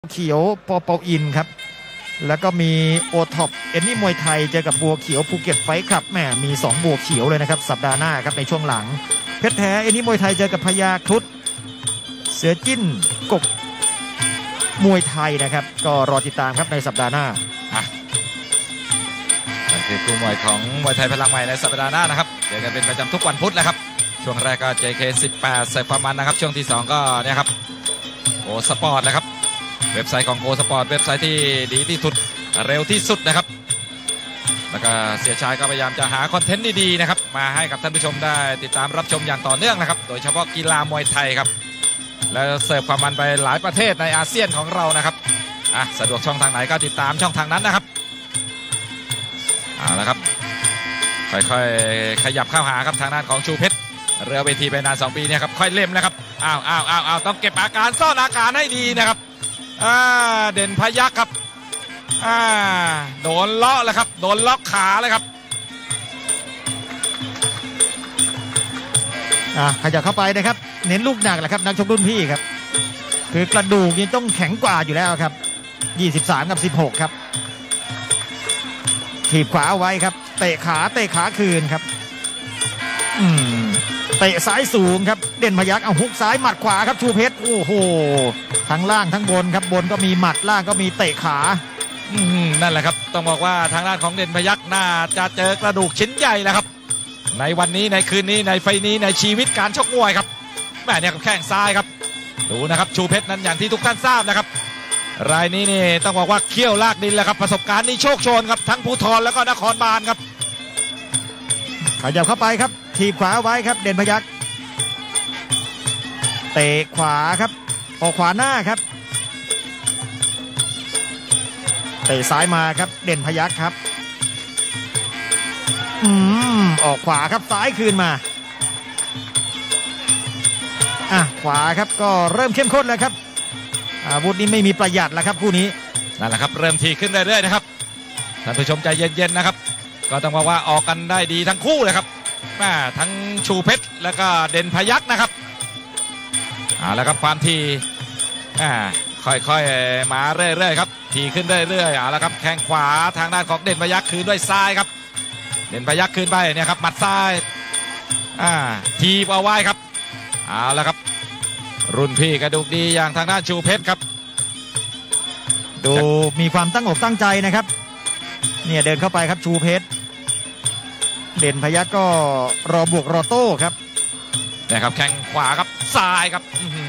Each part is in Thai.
เขียวปอเปาอินครับแล้วก็มีโอท็อปเอนนี่มวยไทยเจอกับบัวเขียวภูเก็ตไฟท์ครับแหมมี2บัวเขียวเลยนะครับสัปดาห์หน้าครับในช่วงหลังเพชรแท้เอนนี่มวยไทยเจอกับพญาครุฑเสือจิ้นกบมวยไทยนะครับก็รอติดตามครับในสัปดาห์หน้านั่นคือคู่มวยของมวยไทยพลังใหม่ในสัปดาห์หน้านะครับเจอกันเป็นประจำทุกวันพุธนะครับช่วงแรกก็ JK18 เสิร์ฟความมันนะครับช่วงที่2ก็เนี่ยครับโกสปอร์ตนะครับเว็บไซต์ของโกสปอร์ตเว็บไซต์ที่ดีที่สุดเร็วที่สุดนะครับแล้วก็เสียชายก็พยายามจะหาคอนเทนต์ดีๆนะครับมาให้กับท่านผู้ชมได้ติดตามรับชมอย่างต่อเนื่องนะครับโดยเฉพาะกีฬามวยไทยครับแล้วเสิร์ฟความมันไปหลายประเทศในอาเซียนของเรานะครับสะดวกช่องทางไหนก็ติดตามช่องทางนั้นนะครับเอาละครับค่อยๆขยับเข้าหาครับทางด้านของชูเพชรเรือเวทีไปนาน2 ปีเนี่ยครับค่อยเล่มนะครับต้องเก็บอาการซ่อนอาการให้ดีนะครับเด่นพยัคฆ์ครับโดนเลาะแล้วครับโดนล็อกขาเลยครับขยับเข้าไปนะครับเน้นลูกหนักแหละครับนักชกรุ่นพี่ครับคือกระดูกยังต้องแข็งกว่าอยู่แล้วครับ23 กับ 16ครับถีบขวาเอาไว้ครับเตะขาคืนครับเตะซ้ายสูงครับเด่นพยัคฆ์เอาฮุกซ้ายหมัดขวาครับชูเพชรโอ้โหทั้งล่างทั้งบนครับบนก็มีหมัดล่างก็มีเตะขานั่นแหละครับต้องบอกว่าทางด้านของเด่นพยัคฆ์น่าจะเจอกระดูกชิ้นใหญ่แล้วครับในวันนี้ในคืนนี้ในไฟนี้ในชีวิตการชกมวยครับแม่เนี่ยกับแข้งซ้ายครับดูนะครับชูเพชรนั้นอย่างที่ทุกท่านทราบนะครับรายนี้นี่ต้องบอกว่าเขี้ยวลากดินแล้วครับประสบการณ์นี้โชคโชนครับทั้งภูธรแล้วก็นครบาลครับขยับเข้าไปครับถีบขวาไว้ครับเด่นพยัคฆ์เตะขวาครับออกขวาหน้าครับเตะซ้ายมาครับเด่นพยัคฆ์ครับออกขวาครับซ้ายคืนมาขวาครับก็เริ่มเข้มข้นแล้วครับอาวุธนี้ไม่มีประหยัดแล้วครับคู่นี้นั่นแหละครับเริ่มทีขึ้นเรื่อยๆนะครับท่านผู้ชมใจเย็นๆนะครับก็ต้องบอกว่าออกกันได้ดีทั้งคู่เลยครับทั้งชูเพชรแล้วก็เด่นพยัคฆ์นะครับแล้วครับความทีค่อยๆมาเรื่อยๆครับทีขึ้นเรื่อยๆแล้วครับแข้งขวาทางด้านของเด่นพยัคฆ์คืนด้วยซ้ายครับเด่นพยัคฆ์คืนไปเนี่ยครับหมัดซ้ายทีบเอาไว้ครับแล้วครับรุ่นพี่กระดูกดีอย่างทางด้านชูเพชรครับดูมีความตั้งอกตั้งใจนะครับเนี่ยเดินเข้าไปครับชูเพชรเด่นพยัคฆ์ก็รอบวกรอโต้ครับนะครับแข้งขวาครับซ้ายครับ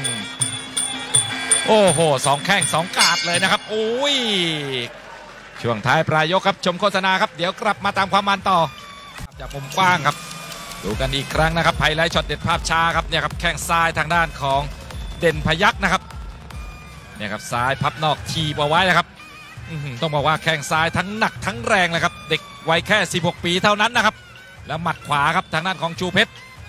โอ้โห2 แข้ง 2 กาดเลยนะครับโอ้ยช่วงท้ายปลายยกครับชมโฆษณาครับเดี๋ยวกลับมาตามความมันต่อจากมุมกว้างครับดูกันอีกครั้งนะครับไฮไลท์ช็อตเด็ดภาพช้าครับเนี่ยครับแข้งซ้ายทางด้านของเด่นพยัคฆ์นะครับเนี่ยครับซ้ายพับนอกทีบเอาไว้นะครับต้องบอกว่าแข้งซ้ายทั้งหนักทั้งแรงเลยครับเด็กวัยแค่16 ปีเท่านั้นนะครับแล้วหมัดขวาครับทางด้านของชูเพชร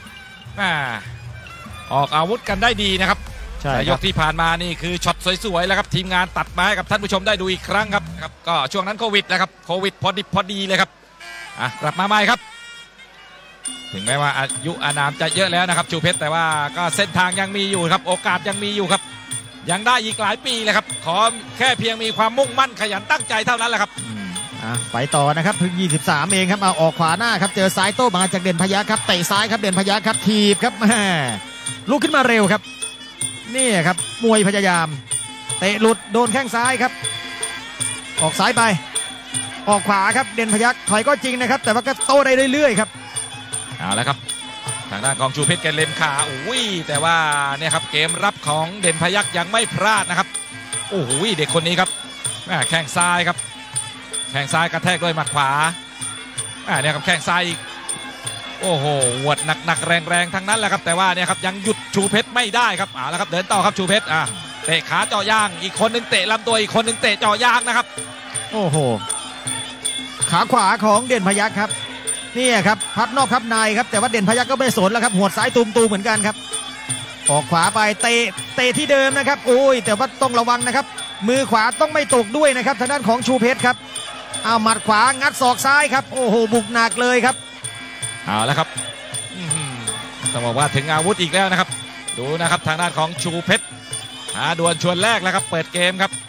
ออกอาวุธกันได้ดีนะครับแต่ยกที่ผ่านมานี่คือช็อตสวยๆแล้วครับทีมงานตัดมาให้กับท่านผู้ชมได้ดูอีกครั้งครับก็ช่วงนั้นโควิดนะครับโควิดพอดีเลยครับกลับมาใหม่ครับถึงแม้ว่าอายุอานามจะเยอะแล้วนะครับชูเพชรแต่ว่าก็เส้นทางยังมีอยู่ครับโอกาสยังมีอยู่ครับยังได้อีกหลายปีเลยครับขอแค่เพียงมีความมุ่งมั่นขยันตั้งใจเท่านั้นแหละครับไปต่อนะครับเพิ่ง23เองครับออกขวาหน้าครับเจอซ้ายโต้มาจากเด่นพยัคฆ์ครับเตะซ้ายครับเด่นพยัคฆ์ครับทีบครับลุกขึ้นมาเร็วครับนี่ครับมวยพยายามเตะหลุดโดนแข้งซ้ายครับออกซ้ายไปออกขวาครับเด่นพยัคฆ์ถอยก็จริงนะครับแต่ว่าก็โต้ได้เรื่อยๆครับเอาละครับทางด้านของชูเพชรแกเล็มขาแต่ว่าเนี่ยครับเกมรับของเด่นพยัคฆ์ยังไม่พลาดนะครับโอ้โหเด็กคนนี้ครับแข้งซ้ายครับแข้งซ้ายกระแทกด้วยหมัดขวาเนี่ยครับแข้งซ้ายอีกโอ้โหหวดหนักแรงทั้งนั้นแหละครับแต่ว่าเนี่ยครับยังหยุดชูเพชรไม่ได้ครับแล้วครับเดินต่อครับชูเพชรเตะขาเจาะยางอีกคนนึงเตะลำตัวอีกคนนึงเตะเจาะยางนะครับโอ้โหขาขวาของเด่นพยัคฆ์ครับนี่ครับพับนอกพับในครับแต่ว่าเด่นพยัคฆ์ก็ไม่สนแล้วครับหัวซ้ายตูมเหมือนกันครับออกขวาไปเตะที่เดิมนะครับโอ้ยแต่ว่าต้องระวังนะครับมือขวาต้องไม่ตกด้วยนะครับทางด้านของชูเพชรครับหมัดขวางัดศอกซ้ายครับโอ้โหบุกหนักเลยครับเอาแล้วครับต้องบอกว่าถึงอาวุธอีกแล้วนะครับดูนะครับทางด้านของชูเพชรดวลชวนแรกแล้วครับเปิดเกมครับ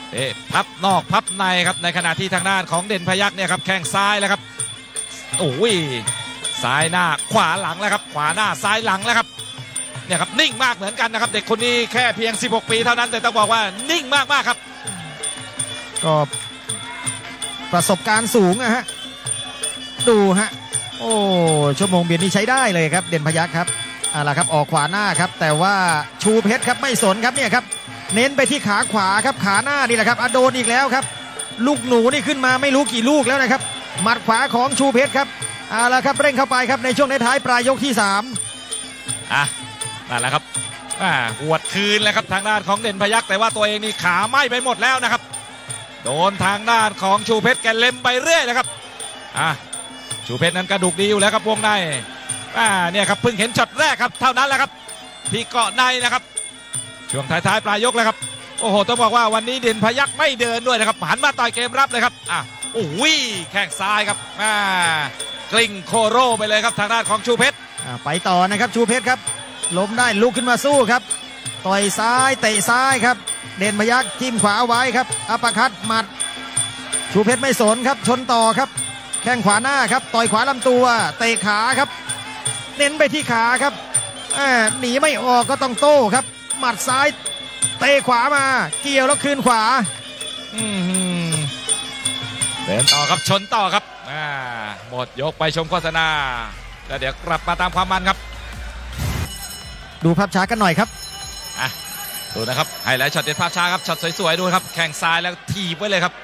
พับนอกพับในครับในขณะที่ทางด้านของเด่นพยัคฆ์เนี่ยครับแข้งซ้ายแล้วครับโอ้ยซ้ายหน้าขวาหลังแล้วครับขวาหน้าซ้ายหลังแล้วครับเนี่ยครับนิ่งมากเหมือนกันนะครับเด็กคนนี้แค่เพียง16ปีเท่านั้นแต่ต้องบอกว่านิ่งมากๆครับก็ประสบการณ์สูงนะฮะดูฮะโอ้ชั่วโมงเบียดนี่ใช้ได้เลยครับเด่นพยัคฆ์ครับล่ะครับออกขวาหน้าครับแต่ว่าชูเพชรครับไม่สนครับเนี่ยครับเน้นไปที่ขาขวาครับขาหน้านี่แหละครับโดนอีกแล้วครับลูกหนูนี่ขึ้นมาไม่รู้กี่ลูกแล้วนะครับหมัดขวาของชูเพชรครับล่ะครับเร่งเข้าไปครับในช่วงท้ายปลายยกที่3 นั่นแหละครับหวดคืนเลยครับทางด้านของเด่นพยัคฆ์แต่ว่าตัวเองนี่ขาไหม้ไปหมดแล้วนะครับโดนทางด้านของชูเพชรแกเล็มไปเรื่อยนะครับชูเพชรนั้นกระดูกดีอยู่แล้วครับวงในเนี่ยครับเพิ่งเห็นช็อตแรกครับเท่านั้นแหละครับที่เกาะในนะครับช่วงท้ายปลายยกแล้วครับโอ้โหต้องบอกว่าวันนี้เด่นพยัคฆ์ไม่เดินด้วยนะครับหันมาต่อยเกมรับเลยครับโอ้ยแข้งซ้ายครับกลิ้งโคโร่ไปเลยครับทางด้านของชูเพชรไปต่อนะครับชูเพชรครับล้มได้ลุกขึ้นมาสู้ครับต่อยซ้ายเตะซ้ายครับเด่นพยัคฆ์จิ้มขวาไว้ครับอัปเปอร์คัตหมัดชูเพชรไม่สนครับชนต่อครับแข้งขวาหน้าครับต่อยขวาลำตัวเตะขาครับเน้นไปที่ขาครับหนีไม่ออกก็ต้องโต้ครับหมัดซ้ายเตะขวามาเกี่ยวแล้วคืนขวาเดินต่อครับชนต่อครับหมดยกไปชมโฆษณาแล้วเดี๋ยวกลับมาตามความมันครับดูภาพช้ากันหน่อยครับดูนะครับไฮไลท์ช็อตเด็ดภาพช้าครับช็อตสวยๆดูครับแข้งซ้ายแล้วถีบไว้เลยครับ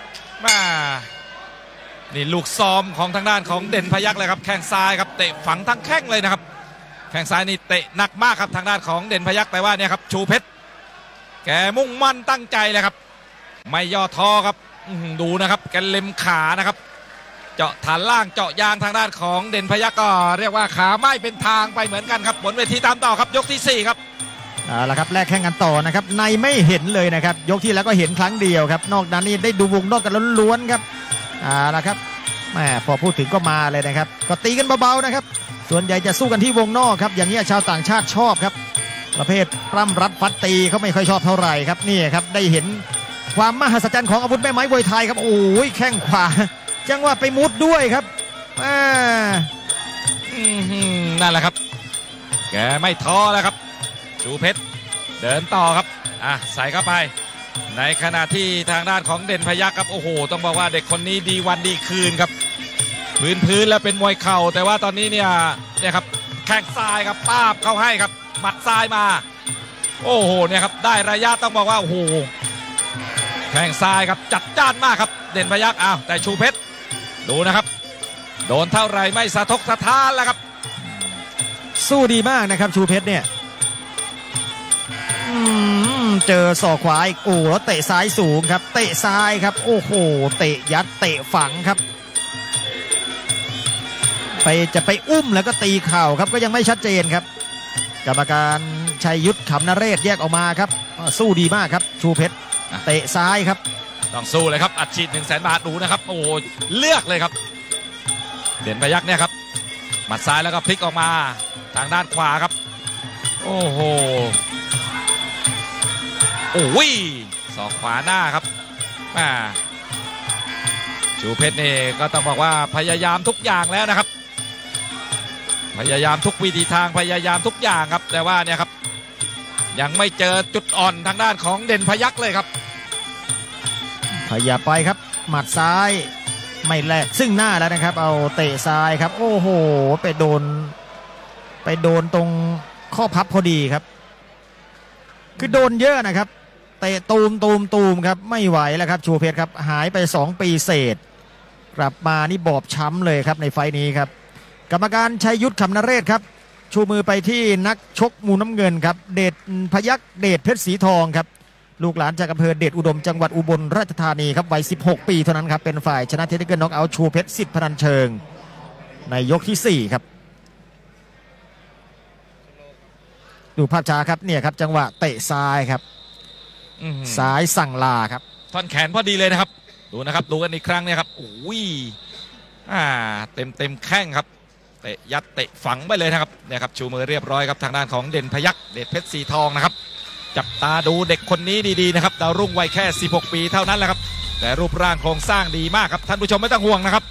นี่ลูกซ้อมของทางด้านของเด่นพยัคฆ์เลยครับแข้งซ้ายครับเตะฝังทั้งแข้งเลยนะครับแข้งซ้ายนี่เตะหนักมากครับทางด้านของเด่นพยัคฆ์แต่ว่าเนี่ยครับชูเพชรแกมุ่งมั่นตั้งใจเลยครับไม่ย่อท้อครับดูนะครับแกเล็มขานะครับเจาะฐานล่างเจาะยางทางด้านของเด่นพยัคฆ์ก็เรียกว่าขาไม่เป็นทางไปเหมือนกันครับบนเวทีตามต่อครับยกที่4ครับล่ะครับแลกแข่งกันต่อนะครับในไม่เห็นเลยนะครับยกที่แล้วก็เห็นครั้งเดียวครับนอกนั้นนี่ได้ดูวงนอกกันล้วนๆครับล่ะครับพอพูดถึงก็มาเลยนะครับก็ตีกันเบาๆนะครับส่วนใหญ่จะสู้กันที่วงนอกครับอย่างนี้ชาวต่างชาติชอบครับประเภทปล้ำรัดฟัดตีเขาไม่ค่อยชอบเท่าไหร่ครับนี่ครับได้เห็นความมหัศจรรย์ของอาวุธแม่ไม้มวยไทยครับโอ้ยแข้งขวาจังหวะไปมุดด้วยครับนั่นแหละครับแกไม่ท้อแล้วครับชูเพชรเดินต่อครับใส่เข้าไปในขณะที่ทางด้านของเด่นพยัคฆ์ครับโอ้โหต้องบอกว่าเด็กคนนี้ดีวันดีคืนครับพื้นแล้วเป็นมวยเข่าแต่ว่าตอนนี้เนี่ยครับแข้งซ้ายครับป้าบเข้าให้ครับหมัดซ้ายมาโอ้โหเนี่ยครับได้ระยะต้องบอกว่าโอ้โหแข้งซ้ายครับจัดจ้านมากครับเด่นพยัคฆ์แต่ชูเพชรดูนะครับโดนเท่าไรไม่สะทกสะท้านแล้วครับสู้ดีมากนะครับชูเพชรเนี่ยเจอศอกขวาอีกโอ้แล้วเตะซ้ายสูงครับเตะซ้ายครับโอ้โหเตะยัดเตะฝังครับจะไปอุ้มแล้วก็ตีเข่าครับก็ยังไม่ชัดเจนครับกรรมการชัยยุทธขำนเรศแยกออกมาครับสู้ดีมากครับชูเพชรเตะซ้ายครับต้องสู้เลยครับอัดฉีด100,000 บาทดูนะครับโอ้เลือกเลยครับเด่นพยัคฆ์เนี่ยครับหมัดซ้ายแล้วก็พลิกออกมาทางด้านขวาครับโอ้โหโอ้ยศอกขวาหน้าครับชูเพชรนี่ก็ต้องบอกว่าพยายามทุกอย่างแล้วนะครับพยายามทุกวิธีทางพยายามทุกอย่างครับแต่ว่าเนี่ยครับยังไม่เจอจุดอ่อนทางด้านของเด่นพยัคฆ์เลยครับพยายามไปครับหมัดซ้ายไม่แลกซึ่งหน้าแล้วนะครับเอาเตะซ้ายครับโอ้โหไปโดนตรงข้อพับพอดีครับคือโดนเยอะนะครับเตะตูมครับไม่ไหวแล้วครับชูเพชรครับหายไป2 ปีเศษกลับมานี่บอบช้ำเลยครับในไฟนี้ครับกรรมการชัยยุทธขำนเรศครับชูมือไปที่นักชกมุมน้ำเงินครับเดชพยัคฆ์เดชเพชรสีทองครับลูกหลานจากอำเภอเดชอุดมจังหวัดอุบลราชธานีครับวัย16 ปีเท่านั้นครับเป็นฝ่ายชนะเทคนิคน็อกเอาท์ชูเพชรสิทธิ์พนันเชิงในยกที่4ครับดูภาพช้าครับเนี่ยครับจังหวะเตะซ้ายครับซ้ายสั่งลาครับท่อนแขนพอดีเลยนะครับดูนะครับดูกันอีกครั้งเนี่ยครับโอ้ยเต็มแข้งครับเตะยัดเตะฝังไปเลยนะครับเนี่ยครับชูมือเรียบร้อยครับทางด้านของเด่นพยัคฆ์เดชเพชรสีทองนะครับจับตาดูเด็กคนนี้ดีๆนะครับดาวรุ่งวัยแค่16 ปีเท่านั้นแหละครับแต่รูปร่างโครงสร้างดีมากครับท่านผู้ชมไม่ต้องห่วงนะครับ